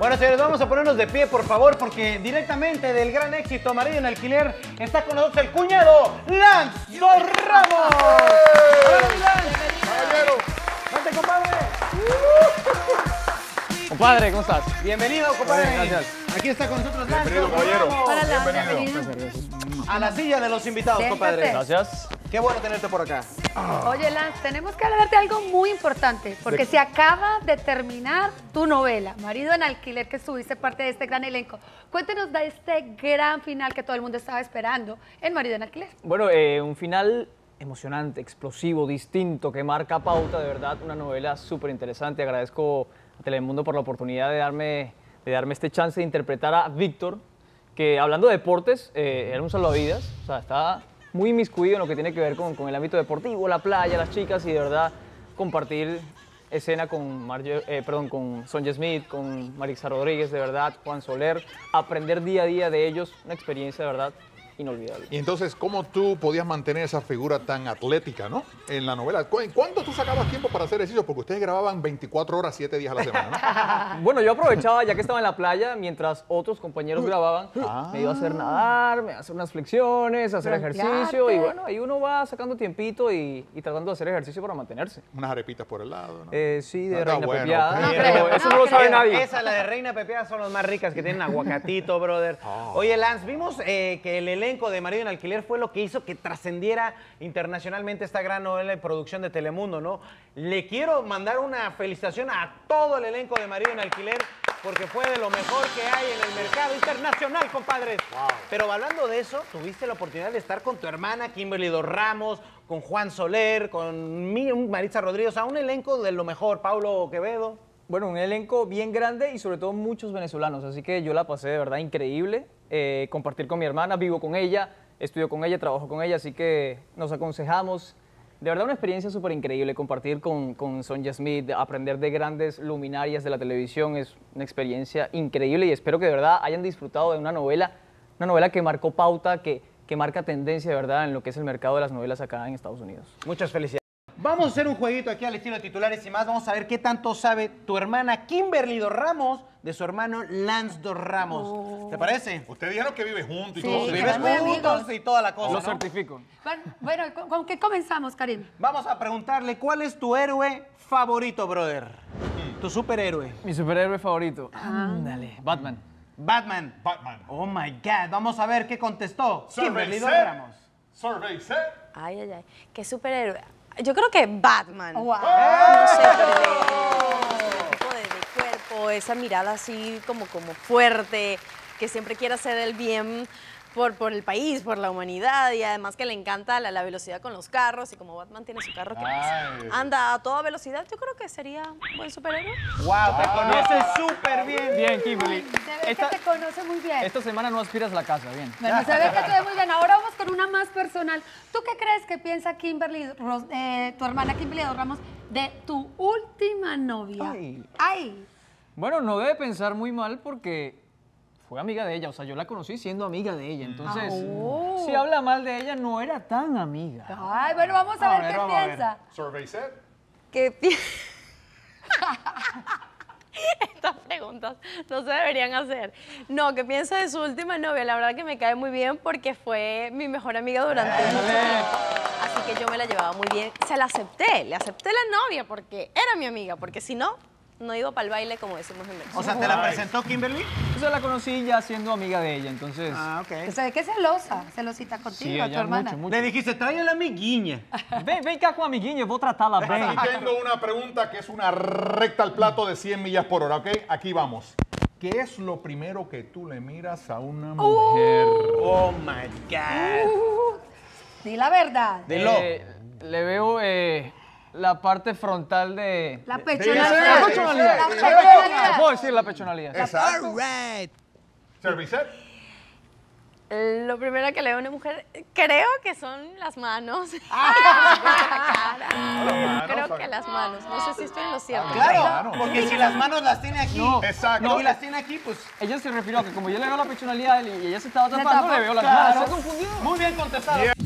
Bueno, señores, vamos a ponernos de pie, por favor, porque directamente del gran éxito Marido en Alquiler está con nosotros el cuñado Lance Ramos. ¡Hola, Lance! ¡Caballero! ¡Vente, compadre! Compadre, ¿cómo estás? Bienvenido, compadre. Bien, gracias. Aquí está con nosotros Lance. Bienvenido, caballero. Hola, Lance, Bienvenido. A la silla de los invitados, Siéntate. compadre. Gracias. Qué bueno tenerte por acá. Oye, Lance, tenemos que hablar de algo muy importante, porque se acaba de terminar tu novela, Marido en Alquiler, que estuviste parte de este gran elenco. Cuéntenos de este gran final que todo el mundo estaba esperando en Marido en Alquiler. Bueno, un final emocionante, explosivo, distinto, que marca pauta, de verdad, una novela súper interesante. Agradezco a Telemundo por la oportunidad de darme este chance de interpretar a Víctor, que hablando de deportes, era un salvavidas, o sea, está muy inmiscuido en lo que tiene que ver con el ámbito deportivo, la playa, las chicas, y de verdad compartir escena con con Sonja Smith, con Marixa Rodríguez, de verdad, Juan Soler, aprender día a día de ellos, una experiencia de verdad inolvidable. Y entonces, ¿cómo tú podías mantener esa figura tan atlética, no? En la novela. ¿Cuánto tú sacabas tiempo para hacer ejercicio? Porque ustedes grababan 24 horas, 7 días a la semana, ¿no? Bueno, yo aprovechaba, ya que estaba en la playa, mientras otros compañeros grababan, me iba a hacer nadar, me iba a hacer unas flexiones, hacer ejercicio, y bueno, ahí uno va sacando tiempito y tratando de hacer ejercicio para mantenerse. Unas arepitas por el lado, ¿no? Sí, de Ah, reina bueno, pepiada, ok. pero eso no lo sabe nadie. Esa, la de Reina Pepeada, son las más ricas, que tienen aguacatito, brother. Oye, Lance, vimos que el elenco de Marido en Alquiler fue lo que hizo que trascendiera internacionalmente esta gran novela de producción de Telemundo, ¿no? Le quiero mandar una felicitación a todo el elenco de Marido en Alquiler, porque fue de lo mejor que hay en el mercado internacional, compadres. Wow. Pero hablando de eso, tuviste la oportunidad de estar con tu hermana Kimberly Dos Ramos, con Juan Soler, con Marixa Rodríguez, o sea, un elenco de lo mejor, Paulo Quevedo. Bueno, un elenco bien grande y sobre todo muchos venezolanos, así que yo la pasé de verdad increíble. Compartir con mi hermana, vivo con ella, estudio con ella, trabajo con ella, así que nos aconsejamos. De verdad una experiencia súper increíble, compartir con Sonja Smith, aprender de grandes luminarias de la televisión, es una experiencia increíble y espero que de verdad hayan disfrutado de una novela que marcó pauta, que marca tendencia de verdad en lo que es el mercado de las novelas acá en Estados Unidos. Muchas felicidades. Vamos a hacer un jueguito aquí al estilo de titulares y más. Vamos a ver qué tanto sabe tu hermana Kimberly Dos Ramos de su hermano Lance Dos Ramos. ¿Te parece? Ustedes dijeron que viven juntos y Sí, todo. que Vives muy juntos amigos. y toda la cosa, Lo ¿no? certifico. Bueno, ¿con qué comenzamos, Karim? Vamos a preguntarle cuál es tu héroe favorito, brother. Tu superhéroe. Mi superhéroe favorito. Ándale, Batman. Batman. Batman. Oh my God. Vamos a ver qué contestó Kimberly Dos set. Ramos. Survey set. Ay, ay, ay. ¿Qué superhéroe? Yo creo que Batman. Wow. No sé, pero el tipo de cuerpo, esa mirada así como fuerte, que siempre quiere hacer el bien por el país, por la humanidad, y además que le encanta la velocidad con los carros, y como Batman tiene su carro que anda a toda velocidad, yo creo que sería un buen superhéroe. Wow, te conoces súper bien. Bien, Kimberly. Se ve que te conoce muy bien. Esta semana no aspiras la casa, bien. Bueno, se ve que te ve muy bien. Ahora vamos con una más personal. ¿Tú qué crees que piensa Kimberly, tu hermana Kimberly Dos Ramos, de tu última novia? Ay. Bueno, no debe pensar muy mal porque fue amiga de ella, o sea, yo la conocí siendo amiga de ella, entonces, si habla mal de ella, no era tan amiga. Ay, bueno, vamos a ver qué vamos a ver. piensa. Survey set. ¿Qué Estas preguntas no se deberían hacer. No, ¿qué piensa de su última novia? La verdad que me cae muy bien porque fue mi mejor amiga durante mucho tiempo. Así que yo me la llevaba muy bien. Le acepté la novia porque era mi amiga, porque si no, no iba para el baile como decimos en México. O sea, ¿te la presentó Kimberly? Yo la conocí ya siendo amiga de ella, entonces... Ah, ok. Se ve que es celosita contigo, Sí, tu ella hermana. mucho. Le dijiste, trae a la amiguinha. Ven cá com a amiguinha, eu vou tratá-la bem. Aquí tengo una pregunta que es una recta al plato de 100 millas por hora, ¿ok? Aquí vamos. ¿Qué es lo primero que tú le miras a una mujer? Oh my God. Di la verdad. Dilo. Le veo la parte frontal de... La Dígase. pechonalidad. La pechonalidad. La ¿Le pechonalidad. puedo decir la pechonalidad? Exacto. Survey set. Lo primero que le veo a una mujer, creo que son las manos. Creo que las manos. No sé si estoy en lo cierto. Claro, porque si las manos las tiene aquí Exacto. y las tiene aquí, pues... Ella se refirió a que como yo le veo la pechonalidad y ella se estaba tapando, tapó. le veo las Claro. manos. ¿Se ha confundido? Muy bien contestado.